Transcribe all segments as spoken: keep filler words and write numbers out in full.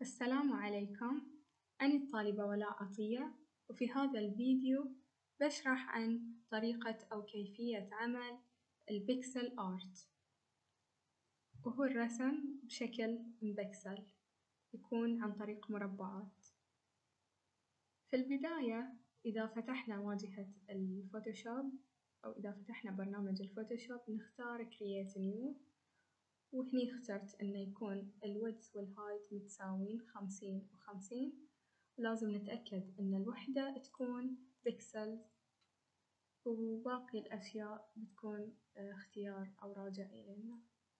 السلام عليكم، أنا الطالبة ولاء عطية، وفي هذا الفيديو بشرح عن طريقة أو كيفية عمل البيكسل آرت، وهو الرسم بشكل مبكسل يكون عن طريق مربعات. في البداية إذا فتحنا واجهة الفوتوشوب أو إذا فتحنا برنامج الفوتوشوب نختار Create New، وهني اخترت إنه يكون الويدث والهايت متساويين خمسين وخمسين، ولازم نتأكد إن الوحدة تكون بيكسلز، وباقي الأشياء بتكون اختيار أو راجع إلينا.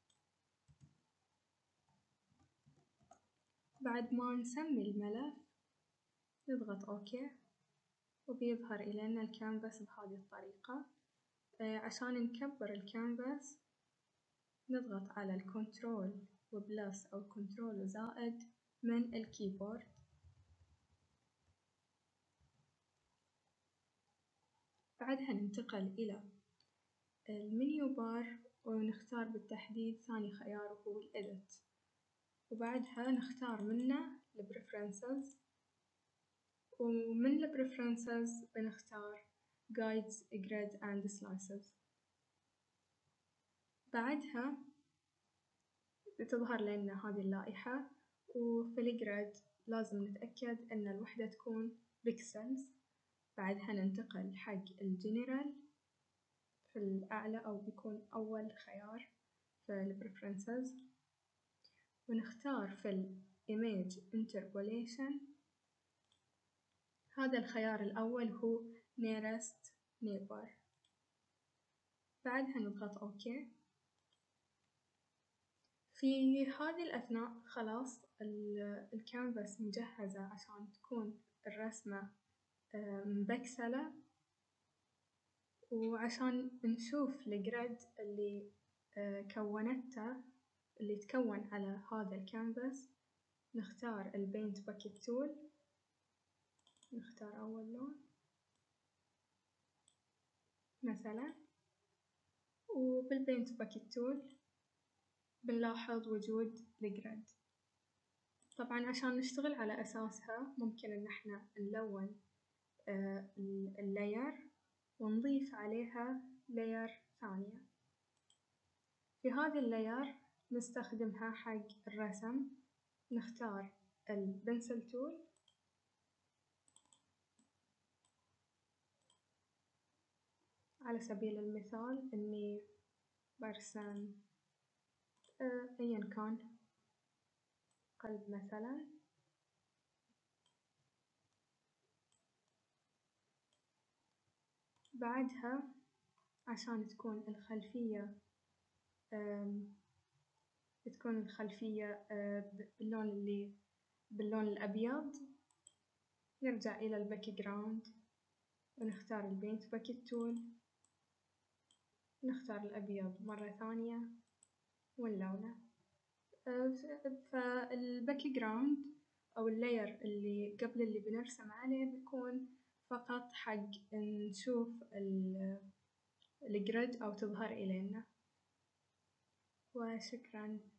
بعد ما نسمي الملف نضغط أوكي، وبيظهر إلينا الكانفاس بهذه الطريقة. عشان نكبر الكانفاس نضغط على الكنترول وبلس أو كنترول وزائد من الكيبورد. بعدها ننتقل إلى المنيو بار ونختار بالتحديد ثاني خيار وهو الإيديت، وبعدها نختار منه البريفرنسز، ومن البريفرنسز بنختار Guides, Grid and Slices. بعدها بتظهر لنا هذه اللائحة، وفي الجريد لازم نتأكد إن الوحدة تكون بيكسلز. بعدها ننتقل حق الجنرال في الأعلى أو بيكون أول خيار في البريفرنسز، ونختار في الإيميج انتربوليشن هذا الخيار الأول هو nearest neighbor. بعدها نضغط أوكي. في هذه الأثناء خلاص الكانفاس مجهزة عشان تكون الرسمة مبكسلة، وعشان نشوف الجريد اللي كونته اللي تكون على هذا الكانفاس نختار البينت باكيت تول، نختار أول لون مثلا، وبالبينت باكيت تول بنلاحظ وجود الجريد. طبعا عشان نشتغل على أساسها ممكن إن احنا نلون اللاير ونضيف عليها لاير ثانية. في هذه اللاير نستخدمها حق الرسم، نختار البنسل تول على سبيل المثال إني برسم أيا كان قلب مثلا. بعدها عشان تكون الخلفية تكون الخلفية باللون اللي باللون الأبيض نرجع إلى الباك جراوند ونختار البينت باكيت تول، نختار الأبيض مرة ثانية ونلونه. فالباك جراوند أو اللاير اللي قبل اللي بنرسم عليه بيكون فقط حق نشوف الجريد أو تظهر إلينا. وشكرا.